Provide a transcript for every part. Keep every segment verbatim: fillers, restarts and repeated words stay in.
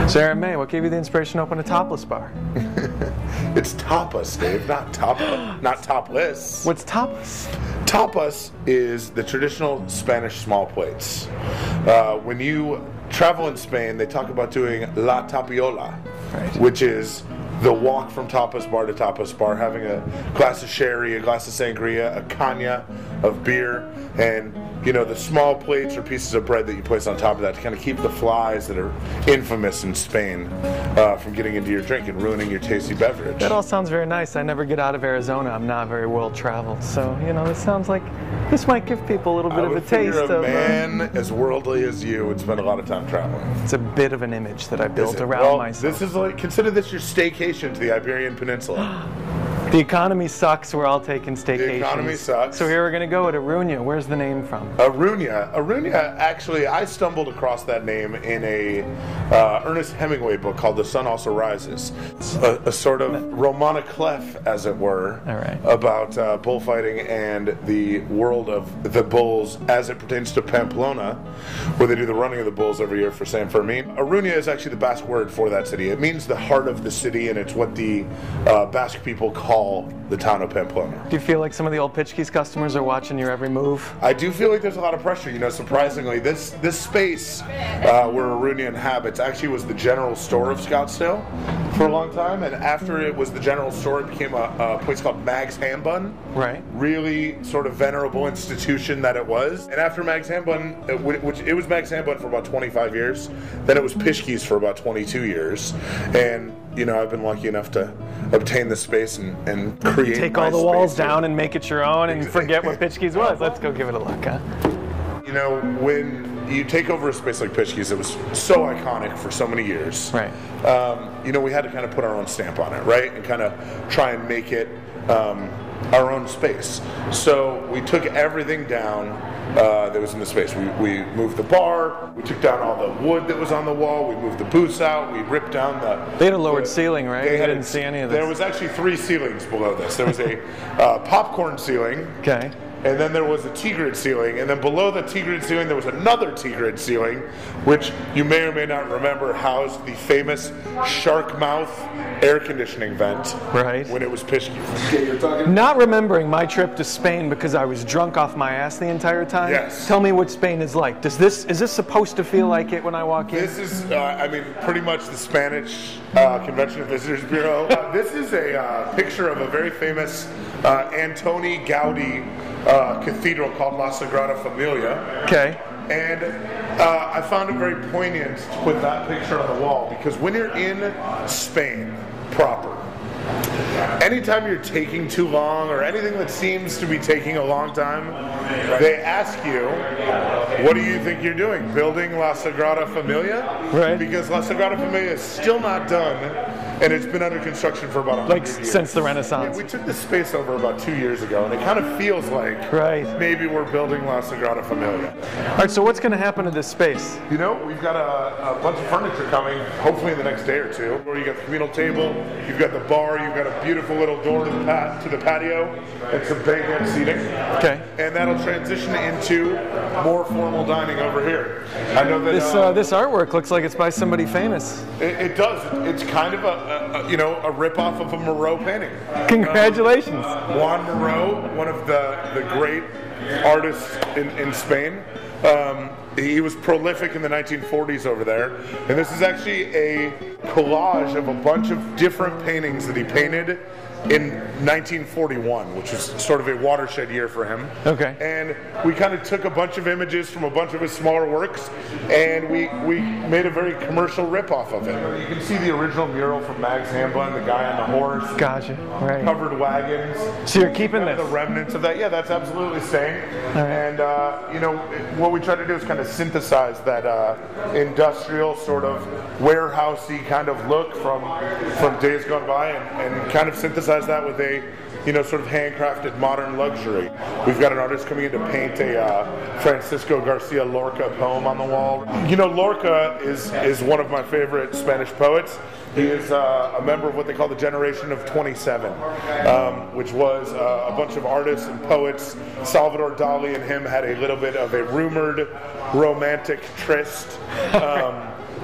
Sarah May, what gave you the inspiration to open a topless bar? It's tapas, Dave, not tapa, not topless. What's tapas? Tapas is the traditional Spanish small plates. Uh, when you travel in Spain, they talk about doing la tapiola, right, which is the walk from tapas bar to tapas bar, having a glass of sherry, a glass of sangria, a caña of beer, and you know the small plates or pieces of bread that you place on top of that to kind of keep the flies that are infamous in Spain uh, from getting into your drink and ruining your tasty beverage. That all sounds very nice. I never get out of Arizona. I'm not very well traveled, so you know this sounds like this might give people a little bit I of would a taste figure a of. man Uh, as worldly as you would spend a lot of time traveling. it's a bit of an image that I Is built it? around well, myself. This is like consider this your staycation to the Iberian Peninsula. The economy sucks. We're all taking staycations. The economy sucks. So here we're going to go at Iruña. Where's the name from? Iruña. Iruña, actually, I stumbled across that name in a uh, Ernest Hemingway book called The Sun Also Rises. A, a sort of roman à clef, as it were, All right. about uh, bullfighting and the world of the bulls as it pertains to Pamplona, where they do the running of the bulls every year for San Fermin. Iruña is actually the Basque word for that city. It means the heart of the city, and it's what the uh, Basque people call the town of Pamplona. Do you feel like some of the old Pitchkeys customers are watching your every move? I do feel like there's a lot of pressure. You know, surprisingly, this this space uh, where Iruña inhabits actually was the general store of Scottsdale for a long time, and after it was the general store, it became a, a place called Mag's Ham Bun. Right. Really sort of venerable institution that it was. And after Mag's Ham Bun, it, which it was Mag's Ham Bun for about twenty-five years, then it was Pitchkeys for about twenty-two years, and you know, I've been lucky enough to obtain the space and, and create Take my all the walls space down here. and make it your own and forget what Pitchkeys was. Let's go give it a look, huh? You know, when you take over a space like Pitchkeys, it was so iconic for so many years. Right. Um, you know, we had to kind of put our own stamp on it, right? And kind of try and make it um, our own space. So we took everything down uh, that was in the space. We, we moved the bar, we took down all the wood that was on the wall, we moved the booths out, we ripped down the... They had a lowered the, ceiling, right? They I had didn't a, see any of this. There was actually three ceilings below this. There was a uh, popcorn ceiling. Okay. And then there was a T-grid ceiling, and then below the T-grid ceiling there was another T-grid ceiling, which you may or may not remember housed the famous shark mouth air conditioning vent. Right. When it was Pitchkeys. Okay, you're talking. Not remembering my trip to Spain because I was drunk off my ass the entire time. Yes. Tell me what Spain is like. Does this is this supposed to feel like it when I walk in? This is, uh, I mean, pretty much the Spanish uh, Convention and Visitors Bureau. Uh, this is a uh, picture of a very famous uh, Antoni Gaudi uh, cathedral called La Sagrada Familia. Okay. And uh, I found it very poignant to put that picture on the wall because when you're in Spain proper, anytime you're taking too long or anything that seems to be taking a long time, they ask you, what do you think you're doing? Building La Sagrada Familia? Right. Because La Sagrada Familia is still not done, and it's been under construction for about a hundred Like years. since the Renaissance. We took this space over about two years ago, and it kind of feels like Right. maybe we're building La Sagrada Familia. All right, so what's going to happen to this space? You know, we've got a, a bunch of furniture coming, hopefully in the next day or two. Where you got the communal table, you've got the bar, you've got a beautiful little door to the pat to the patio, and some banquet seating. Okay. And that'll transition into more formal dining over here. I know that This uh, uh, this artwork looks like it's by somebody famous. it, it does. It's kind of a, a, a you know a rip-off of a Moreau painting. Congratulations. Um, Juan Moreau, one of the the great artists in, in Spain. Um, he was prolific in the nineteen forties over there, and this is actually a collage of a bunch of different paintings that he painted in nineteen forty-one, which was sort of a watershed year for him. Okay. And we kind of took a bunch of images from a bunch of his smaller works, and we, we made a very commercial ripoff of it. You can see the original mural from Mag's Ham Bun, the guy on the horse, Gotcha. Right. covered wagons. So you're keeping Kind of this? the remnants of that. Yeah, that's absolutely staying. All right. And uh, you know, what we try to do is kind of synthesize that uh, industrial sort of warehousey kind of look from from days gone by, and, and kind of synthesize that with a, you know, sort of handcrafted modern luxury. We've got an artist coming in to paint a uh, Francisco Garcia Lorca poem on the wall. You know, Lorca is is one of my favorite Spanish poets. He is uh, a member of what they call the Generation of twenty-seven, um, which was uh, a bunch of artists and poets. Salvador Dali and him had a little bit of a rumored romantic tryst. Um,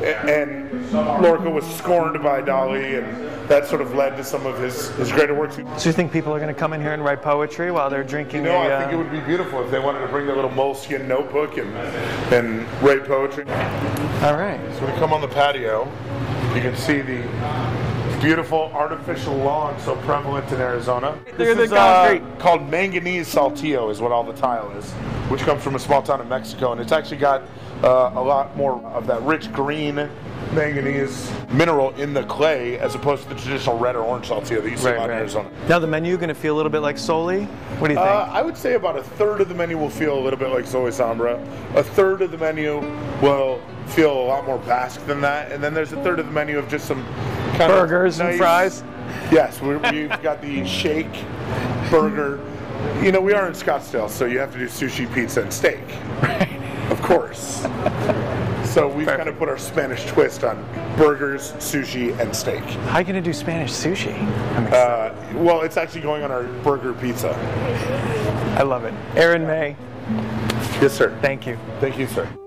and Lorca was scorned by Dali, and that sort of led to some of his, his greater works. So you think people are going to come in here and write poetry while they're drinking? You know, a, I think uh, it would be beautiful if they wanted to bring their little moleskin notebook and and write poetry. All right. So we come on the patio, you can see the beautiful artificial lawn so prevalent in Arizona. They're This the is uh, concrete. called manganese saltillo is what all the tile is, which comes from a small town in Mexico, and it's actually got uh, a lot more of that rich green manganese mineral in the clay as opposed to the traditional red or orange saltillo that you see Right, a lot in right. Arizona. Now the menu going to feel a little bit like Soli? What do you think? Uh, I would say about a third of the menu will feel a little bit like Soy Sombra. A third of the menu will feel a lot more Basque than that, and then there's a third of the menu of just some kind Burgers of and nice, fries? Yes, we, we've got the shake burger. You know, we are in Scottsdale, so you have to do sushi, pizza, and steak. Right. Of course. So we've Perfect. kind of put our Spanish twist on burgers, sushi, and steak. How are you going to do Spanish sushi? I'm excited. Uh, well, it's actually going on our burger pizza. I love it. Aaron May, Yes, sir. thank you. Thank you, sir.